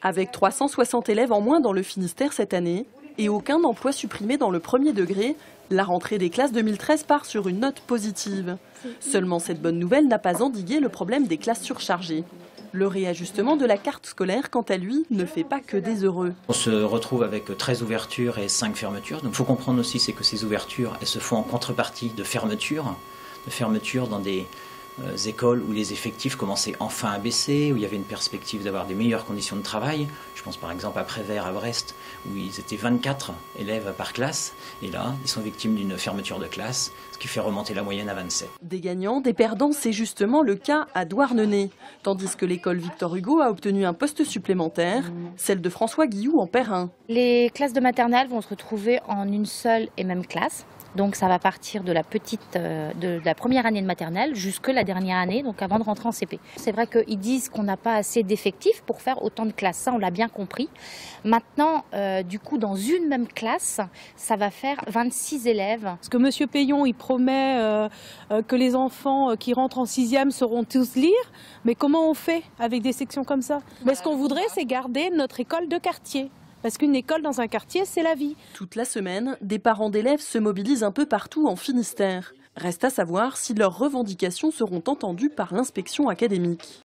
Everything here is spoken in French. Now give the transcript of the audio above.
Avec 360 élèves en moins dans le Finistère cette année et aucun emploi supprimé dans le premier degré, la rentrée des classes 2013 part sur une note positive. Seulement cette bonne nouvelle n'a pas endigué le problème des classes surchargées. Le réajustement de la carte scolaire, quant à lui, ne fait pas que des heureux. On se retrouve avec 13 ouvertures et 5 fermetures. Donc il faut comprendre aussi c'est que ces ouvertures, elles se font en contrepartie de fermetures dans des écoles où les effectifs commençaient enfin à baisser, où il y avait une perspective d'avoir des meilleures conditions de travail. Je pense par exemple à Prévert à Brest, où ils étaient 24 élèves par classe, et là, ils sont victimes d'une fermeture de classe, ce qui fait remonter la moyenne à 27. Des gagnants, des perdants, c'est justement le cas à Douarnenez. Tandis que l'école Victor Hugo a obtenu un poste supplémentaire, celle de François Guilloux en perd un. Les classes de maternelle vont se retrouver en une seule et même classe. Donc ça va partir de la première année de maternelle jusque la dernière année, donc avant de rentrer en CP. C'est vrai qu'ils disent qu'on n'a pas assez d'effectifs pour faire autant de classes, ça on l'a bien compris. Maintenant, du coup, dans une même classe, ça va faire 26 élèves. Parce que M. Payon, il promet que les enfants qui rentrent en 6e sauront tous lire, mais comment on fait avec des sections comme ça? Mais ce qu'on voudrait, c'est garder notre école de quartier. Parce qu'une école dans un quartier, c'est la vie. Toute la semaine, des parents d'élèves se mobilisent un peu partout en Finistère. Reste à savoir si leurs revendications seront entendues par l'inspection académique.